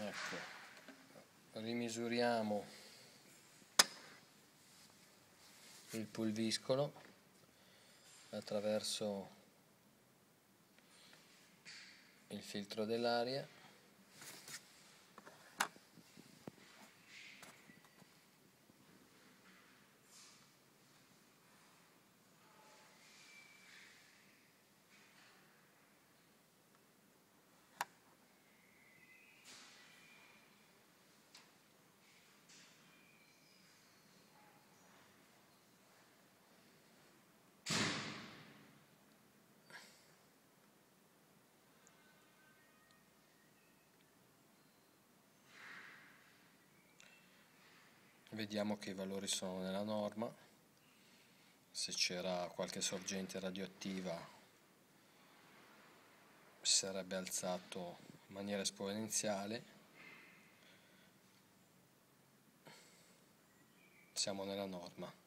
Ecco, rimisuriamo il pulviscolo attraverso il filtro dell'aria. Vediamo che i valori sono nella norma. Se c'era qualche sorgente radioattiva si sarebbe alzato in maniera esponenziale. Siamo nella norma.